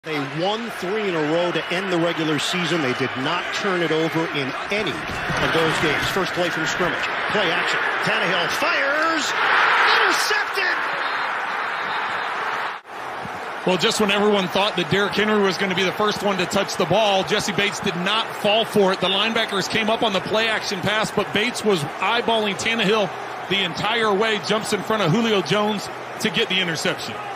They won 3 in a row to end the regular season. They did not turn it over in any of those games. First play from scrimmage. Play action. Tannehill fires. Intercepted. Well, just when everyone thought that Derrick Henry was going to be the first one to touch the ball, Jesse Bates did not fall for it. The linebackers came up on the play action pass, but Bates was eyeballing Tannehill the entire way, jumps in front of Julio Jones to get the interception.